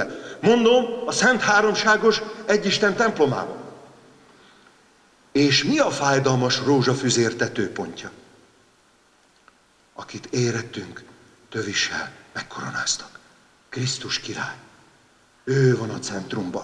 fűzette. Mondom, a Szent Háromságos Egyisten templomában. És mi a fájdalmas rózsafüzér tetőpontja? Akit érettünk tövissel megkoronáztak. Krisztus király. Ő van a centrumban.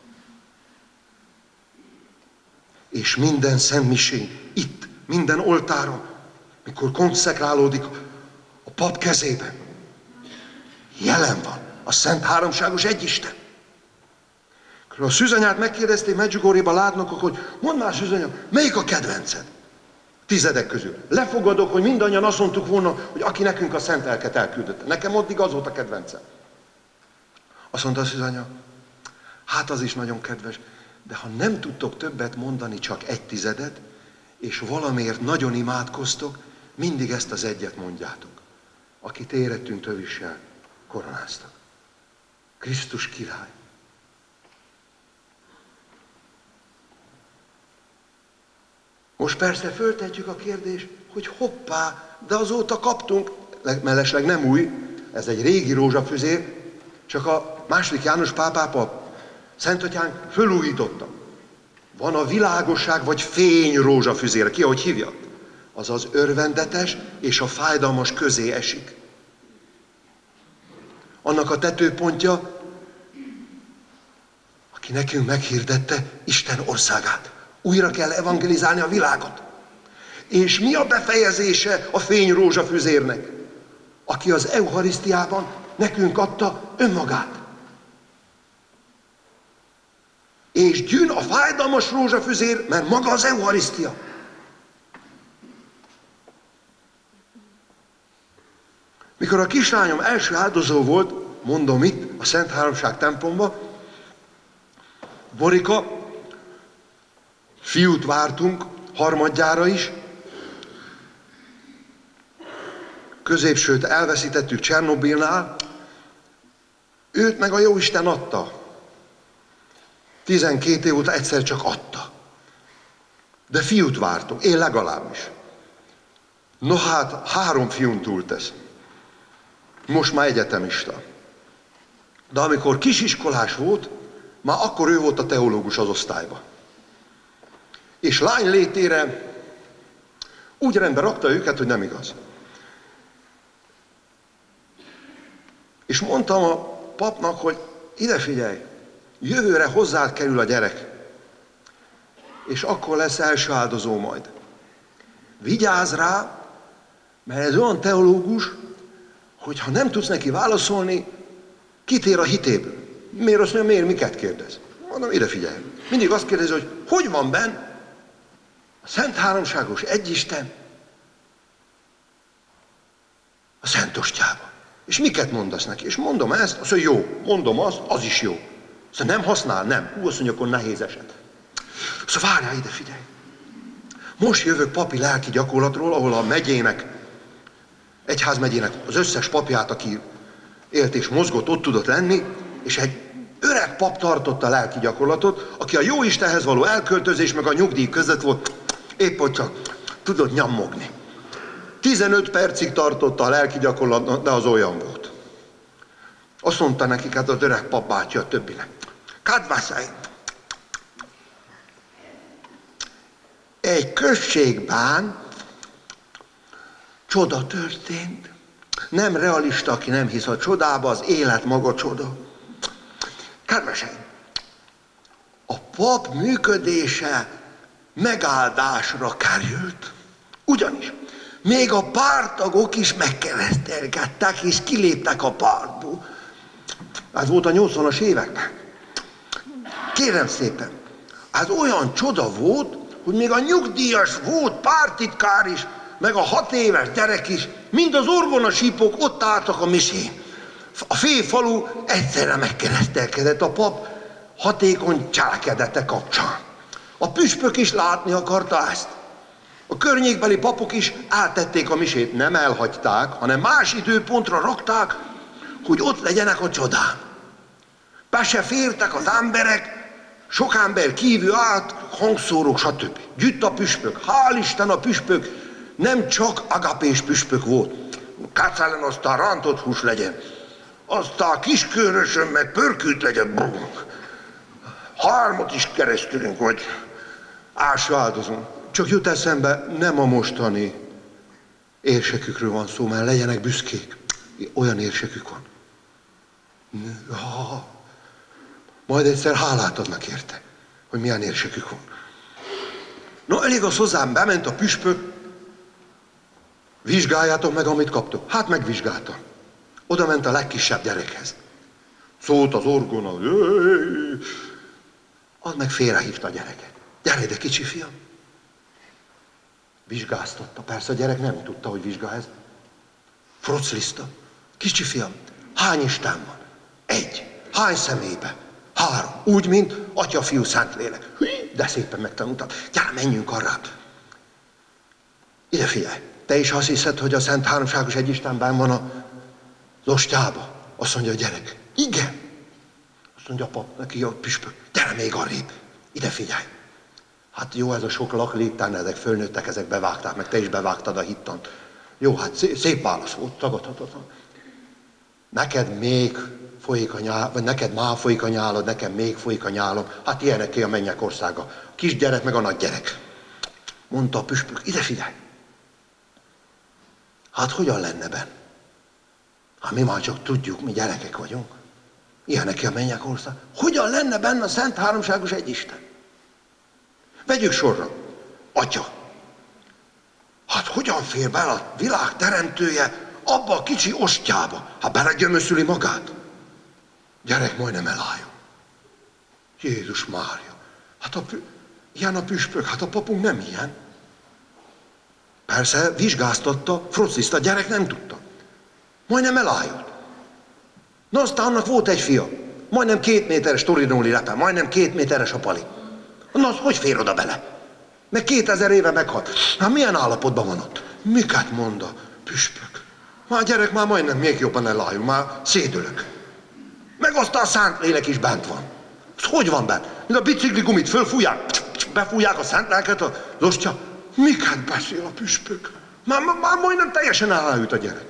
És minden szentmisén, itt, minden oltáron, mikor konszekrálódik a pap kezében, jelen van a Szent Háromságos Egyisten. A szűzanyát megkérdezték Medjugorjéban látnokok, hogy mondd már, szűzanya, melyik a kedvenced? Tizedek közül. Lefogadok, hogy mindannyian azt mondtuk volna, hogy aki nekünk a Szent Lelket elküldötte. Nekem addig az volt a kedvencem. Azt mondta a szűzanya, hát az is nagyon kedves, de ha nem tudtok többet mondani, csak 1/10, és valamiért nagyon imádkoztok, mindig ezt az egyet mondjátok. Akit érettünk tövissel koronáztak. Krisztus király. Most persze föltetjük a kérdést, hogy hoppá, de azóta kaptunk, mellesleg nem új, ez egy régi rózsafüzér, csak a II. János pápápa, Szentatyánk fölújította. Van a világosság vagy fény rózsafüzér, ki ahogy hívja? Az az örvendetes és a fájdalmas közé esik. Annak a tetőpontja, aki nekünk meghirdette Isten országát. Újra kell evangelizálni a világot. És mi a befejezése a fény rózsafüzérnek? Aki az eucharisztiában nekünk adta önmagát. És gyűn a fájdalmas rózsafüzér, mert maga az eucharisztia. Mikor a kislányom első áldozó volt, mondom itt, a Szent Háromság templomba, Borika, fiút vártunk, harmadjára is, középsőt elveszítettük Csernobilnál, őt meg a Jóisten adta. 12 év óta egyszer csak adta. De fiút vártunk, én legalábbis. No hát, 3 fiún túltesz. Most már egyetemista. De amikor kisiskolás volt, már akkor ő volt a teológus az osztályban. És lány létére úgy rendbe rakta őket, hogy nem igaz. És mondtam a papnak, hogy ide figyelj, jövőre hozzád kerül a gyerek, és akkor lesz első áldozó majd. Vigyázz rá, mert ez olyan teológus, hogy ha nem tudsz neki válaszolni, kitér a hitéből. Miért azt mondja, miért, miket kérdez? Mondom, ide figyelj. Mindig azt kérdezi, hogy van benn a Szent Háromságos Egyisten a Szent Ostjában. És miket mondasz neki? És mondom ezt, azt mondja, jó, mondom azt, az is jó. Szóval nem használ? Nem. Azt mondja, akkor nehéz eset. Szóval várjál, ide figyelj. Most jövök papi lelki gyakorlatról, ahol a megyének, egyházmegyének az összes papját, aki élt és mozgott, ott tudott lenni, és egy öreg pap tartotta a lelki gyakorlatot, aki a Jóistenhez való elköltözés meg a nyugdíj között volt, épp hogy csak tudott nyammogni. 15 percig tartotta a lelki gyakorlat, de az olyan volt. Azt mondta nekik, hát az öreg pap bátyja a többinek. Kedveseim! Egy községben csoda történt. Nem realista, aki nem hisz a csodába, az élet maga csoda. Kedveseim! A pap működése megáldásra került. Ugyanis még a párttagok is megkeresztelkedtek, és kiléptek a pártból. Ez volt a 80-as években. Kérem szépen, ez olyan csoda volt, hogy még a nyugdíjas volt pártitkár is, meg a 6 éves gyerek is, mind az orgonasípok ott álltak a misén. A félfalu egyszerre megkeresztelkedett a pap hatékony cselekedete kapcsán. A püspök is látni akarta ezt. A környékbeli papok is áttették a misét, nem elhagyták, hanem más időpontra rakták, hogy ott legyenek a csodán. Be se fértek az emberek, sok ember kívül át, hangszórók, stb. Gyütt a püspök. Hál' Isten a püspök nem csak agapés püspök volt. Kácellen aztán rántott hús legyen. aztán kiskörösön meg pörkült legyen. 3 is keresztülünk, hogy ássa áldozunk. Csak jut eszembe, nem a mostani érsekükről van szó, mert legyenek büszkék. Olyan érsekük van. Ja. Majd egyszer hálát adnak érte, hogy milyen érsekük van. No, elég az hozzám, bement a püspök, vizsgáljátok meg, amit kaptok. Hát megvizsgáltam. Oda ment a legkisebb gyerekhez. Szólt az orgona, az meg félrehívta a gyereket. Gyere ide, kicsi fiam. Vizsgáztatta. Persze a gyerek nem tudta, hogy vizsgál ez. Frocliszta. Kicsi fiam, hány Isten van? 1. Hány személybe? 3. Úgy, mint Atya, Fiú, Szentlélek. De szépen megtanultad. Gyere, menjünk arra. Ide figyelj. Te is azt hiszed, hogy a Szent Háromságos Egyistenben van az ostyába? Azt mondja a gyerek. Igen. Azt mondja a pap, neki a püspök. Gyere még arrébb. Ide figyelj. Hát jó, ez a sok laklétán, ezek fölnőttek, ezek bevágták, meg te is bevágtad a hittant. Jó, hát szép válasz volt, tagadhatatlan. Neked még folyik a nyál, vagy neked már folyik a nyálad, nekem még folyik a nyálom. Hát ilyeneké a mennyek országa. A kisgyerek meg a nagygyerek. Mondta a püspök, ide figyelj. Hát hogyan lenne benn? Hát mi már csak tudjuk, mi gyerekek vagyunk. Ilyeneké a mennyek ország. Hogyan lenne benne a Szent Háromságos Egyisten? Vegyük sorra. Atya. Hát hogyan fér bele a világ teremtője abba a kicsi ostyába? Hát belegyömöszüli magát. Gyerek majdnem elálljon. Jézus Mária. Hát ilyen a püspök, hát a papunk nem ilyen. Persze vizsgáztatta, frocliszta, gyerek nem tudta. Majdnem elájult. Na aztán annak volt egy fia. Majdnem 2 méteres torinóli repe, majdnem 2 méteres a pali. Na az hogy fér oda bele? Meg 2000 éve meghalt. Hát milyen állapotban van ott? Miket mond a püspök? Már gyerek már majdnem még jobban elájul, már szédülök. Meg aztán a Szentlélek is bent van. Az hogy van bent? Mint a bicikli gumit fölfújják, befújják a szent lelket az ostya. Miket beszél a püspök? Már majdnem teljesen elájult a gyerek.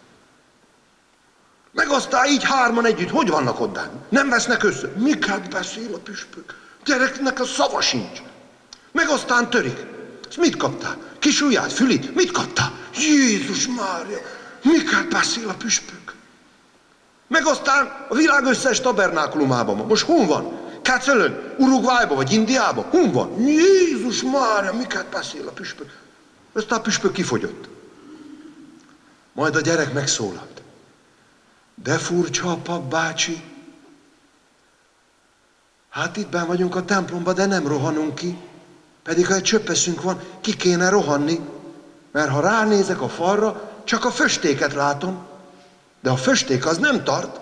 Meg aztán így 3 együtt, hogy vannak ott bent? Nem vesznek össze. Miket beszél a püspök? Gyereknek a szava sincs. Meg aztán törik. Ezt mit kaptál? Kis ujját, fülit? Mit kaptál? Jézus Mária! Miket beszél a püspök? Meg aztán a világ összes tabernákulumában van. Most hon van? Kecölön? Uruguayban vagy Indiában? Hon van? Jézus Mária! Miket beszél a püspök? Aztán a püspök kifogyott. Majd a gyerek megszólalt. De furcsa a pap bácsi. Hát itt benn vagyunk a templomban, de nem rohanunk ki. Pedig ha egy csöppeszünk van, ki kéne rohanni. Mert ha ránézek a falra, csak a föstéket látom. De a fösték az nem tart,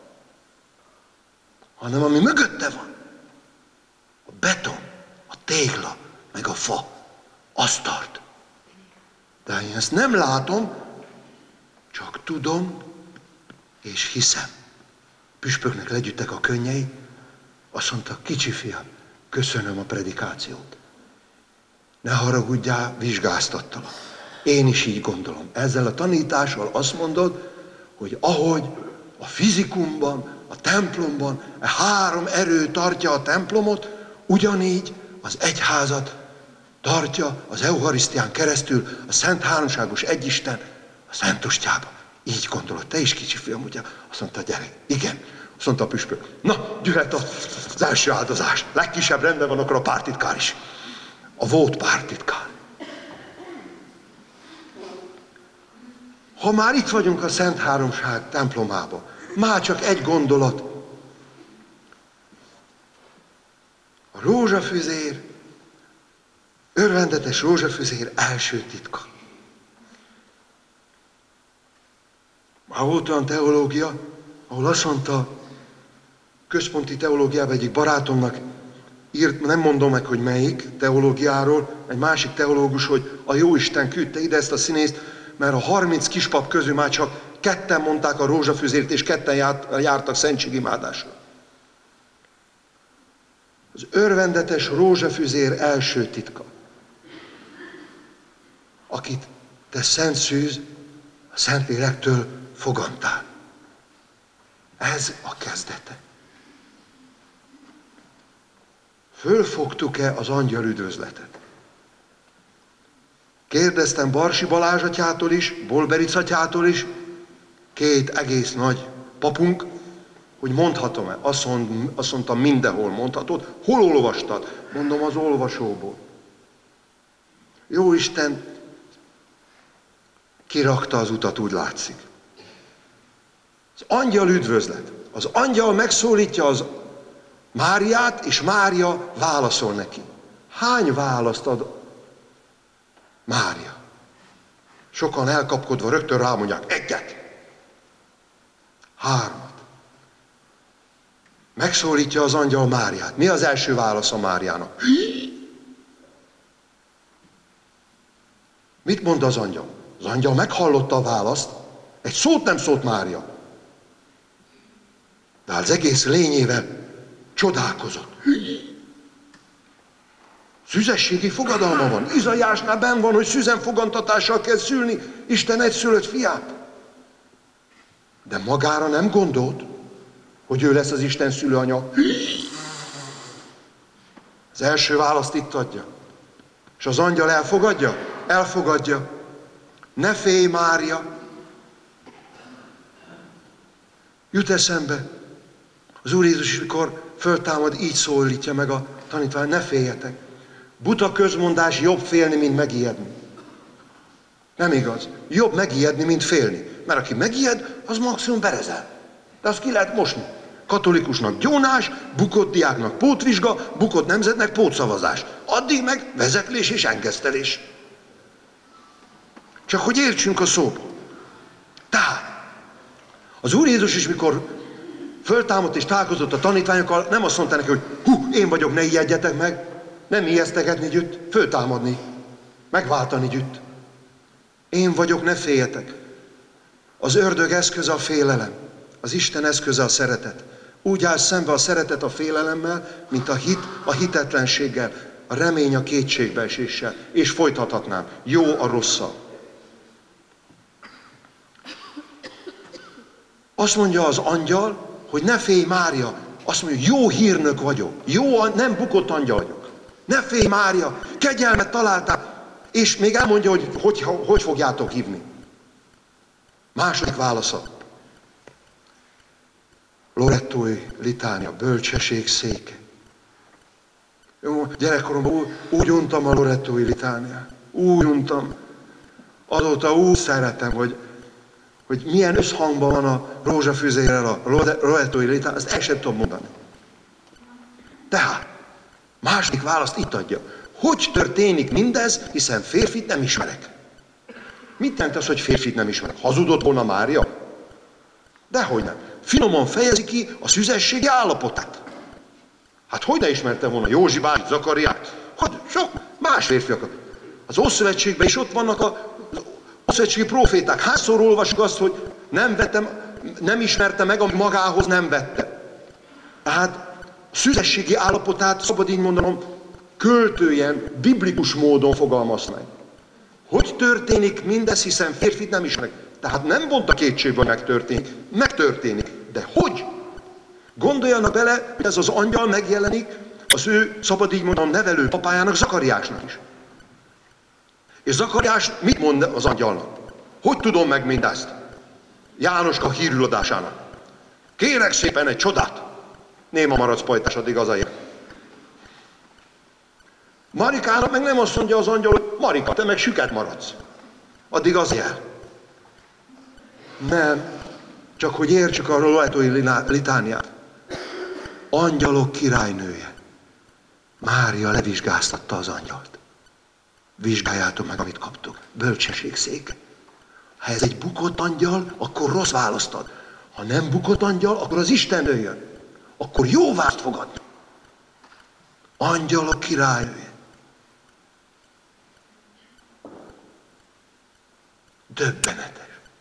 hanem ami mögötte van. A beton, a tégla, meg a fa, az tart. De én ezt nem látom, csak tudom és hiszem. Püspöknek legyüttek a könnyei, azt mondta, kicsi fiam, köszönöm a predikációt. Ne haragudjál, vizsgáztattalak. Én is így gondolom. Ezzel a tanítással azt mondod, hogy ahogy a fizikumban, a templomban a 3 erő tartja a templomot, ugyanígy az egyházat tartja az Eucharisztián keresztül a Szent Háromságos Egyisten a Szent Ostyába. Így gondolod, te is kicsi fiam, ugye? Azt mondta a gyerek. Igen. Azt mondta a püspök. Na, jöhet az első áldozás. Legkisebb rendben van akkor a pártitkár is. A volt pártitkár. Ha már itt vagyunk a Szent Háromság templomában, már csak egy gondolat. A rózsafüzér, örvendetes rózsafüzér első titka. Már volt olyan teológia, ahol azt mondta, központi teológiában egyik barátomnak írt, nem mondom meg, hogy melyik teológiáról, egy másik teológus, hogy a Jóisten küldte ide ezt a színészt, mert a 30 kispap közül már csak 2 mondták a rózsafüzért, és 2 jártak szentségimádásra. Az örvendetes rózsafüzér első titka. Akit te Szent Szűz a Szentlélektől fogantál. Ez a kezdete. Fölfogtuk-e az angyal üdvözletet? Kérdeztem Barsi Balázs atyától is, Bolberic atyától is, két egész nagy papunk, hogy mondhatom-e. Azt mondtam, mindenhol mondhatod. Hol olvastad? Mondom, az olvasóból. Jóisten kirakta az utat, úgy látszik. Az angyal üdvözlet. Az angyal megszólítja az Máriát, és Mária válaszol neki. Hány választ ad Mária? Sokan elkapkodva rögtön rámondják, 1, 3. Megszólítja az angyal Máriát. Mi az első válasz a Máriának? Mit mond az angyal? Az angyal meghallotta a választ, egy szót nem szólt Mária. De az egész lényével csodálkozott. Szüzességi fogadalma van. Izaiásnál benn van, hogy szüzenfogantatással kell szülni Isten egyszülött fiát. De magára nem gondolt, hogy ő lesz az Isten szülőanya. Az első választ itt adja. És az angyal elfogadja? Elfogadja. Ne félj, Mária. Jut eszembe, az Úr Jézus is, mikor föltámad, így szólítja meg a tanítványt, ne féljetek. Buta közmondás, jobb félni, mint megijedni. Nem igaz. Jobb megijedni, mint félni. Mert aki megijed, az maximum berezel. De azt ki lehet mosni. Katolikusnak gyónás, bukott diáknak pótvizsga, bukott nemzetnek pótszavazás. Addig meg vezetlés és engesztelés. Csak hogy értsünk a szóból. Tehát, az Úr Jézus is, mikor föltámadt és találkozott a tanítványokkal, nem azt mondta neki, hogy én vagyok, ne ijedjetek meg. Nem ijesztegetni gyütt, föltámadni, megváltani gyütt. Én vagyok, ne féljetek. Az ördög eszköze a félelem, az Isten eszköze a szeretet. Úgy áll szembe a szeretet a félelemmel, mint a hit a hitetlenséggel, a remény a kétségbeeséssel. És folytathatnám. Jó a rosszal. Azt mondja az angyal, hogy ne félj, Mária. Azt mondja, jó hírnök vagyok. Jó, nem bukott angyal vagyok. Ne félj, Mária, kegyelmet találtál. És még elmondja, hogy fogjátok hívni. Második válasza. Lorettói litánia, bölcsesség széke. Jó, gyerekkoromban úgy untam a Lorettói litániát. Úgy untam. Azóta úgy szeretem, hogy milyen összhangban van a rózsafüzérrel a Lorettói litánia, azt el sem tudom mondani. Tehát, második választ itt adja. Hogy történik mindez, hiszen férfit nem ismerek? Mit jelent az, hogy férfit nem ismerek? Hazudott volna Mária? Dehogy nem. Finoman fejezi ki a szüzességi állapotát. Hát hogy ne ismerte volna Józsi bácsi, Zakariát? Hát sok más férfiakat. Az Ószövetségben is ott vannak az ószövetségi proféták. Hányszor olvasjuk azt, hogy nem ismerte meg, ami magához nem vette. Tehát szüzességi állapotát, szabad így mondanom, költőjen, biblikus módon fogalmaz meg. Hogy történik mindez, hiszen férfit nem ismerek? Tehát nem vonta kétségbe, hogy megtörténik. Megtörténik. De hogy? Gondoljanak bele, hogy ez az angyal megjelenik az ő, szabad így mondanom, nevelő papájának, Zakariásnak is. És Zakariás mit mond az angyalnak? Hogy tudom meg mindezt? Jánoska hírüladásának. Kérek szépen egy csodát. Néma maradsz, pajtás, addig az a jel. Marikának meg nem azt mondja az angyal, hogy Marika, te meg süket maradsz. Addig az jel. Nem. Csak hogy értsük a Lorettói litániát. Angyalok királynője. Mária levizsgáztatta az angyalt. Vizsgáljátok meg, amit kaptok. Bölcsesség széke. Ha ez egy bukott angyal, akkor rossz választad. Ha nem bukott angyal, akkor az Isten jön. Akkor jó választ fogadni. Angyalok királynője. Döbbenetes.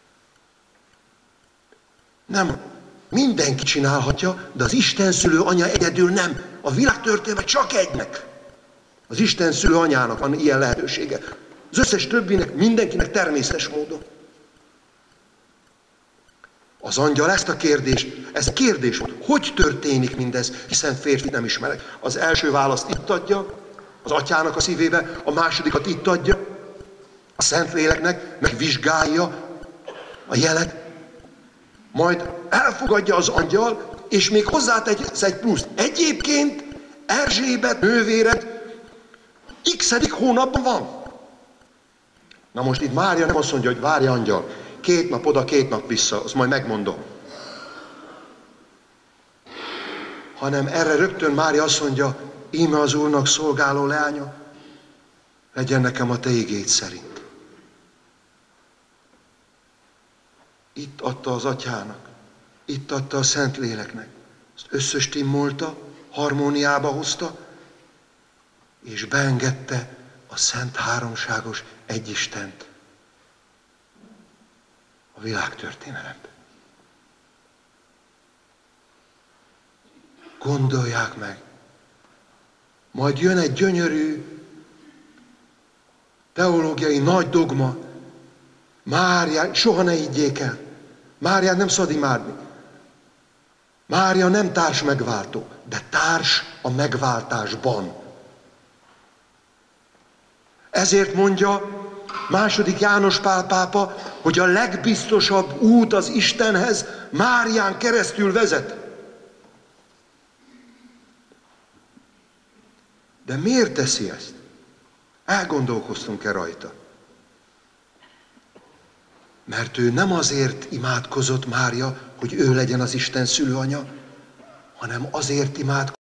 Nem, mindenki csinálhatja, de az Isten szülő anya egyedül nem. A világtörténetben csak egynek. Az Isten szülő anyának van ilyen lehetősége. Az összes többinek, mindenkinek természetes módon. Az angyal ezt a kérdést, ez kérdés volt, hogy történik mindez, hiszen férfit nem ismerek. Az első választ itt adja, az atyának a szívébe, a másodikat itt adja, a Szentléleknek, meg vizsgálja a jelet, majd elfogadja az angyal, és még hozzátesz egy pluszt. Egyébként Erzsébet nővéred x-edik hónapban van. Na most itt Mária nem azt mondja, hogy várj angyal, 2 nap oda, 2 nap vissza, azt majd megmondom. Hanem erre rögtön Mária azt mondja, íme az Úrnak szolgáló leánya, legyen nekem a te igéd szerint. Itt adta az atyának, itt adta a Szentléleknek. Ezt összestimmolta, harmóniába hozta, és beengedte a szent háromságos egyistent a világtörténelembe. Gondolják meg, majd jön egy gyönyörű teológiai nagy dogma, Mária, soha ne higgyék el, Máriát nem szabad imádni. Mária nem társ megváltó, de társ a megváltásban. Ezért mondja II. János Pál pápa, hogy a legbiztosabb út az Istenhez Márián keresztül vezet. De miért teszi ezt? Elgondolkoztunk-e rajta? Mert ő nem azért imádkozott Mária, hogy ő legyen az Isten szülőanya, hanem azért imádkozott,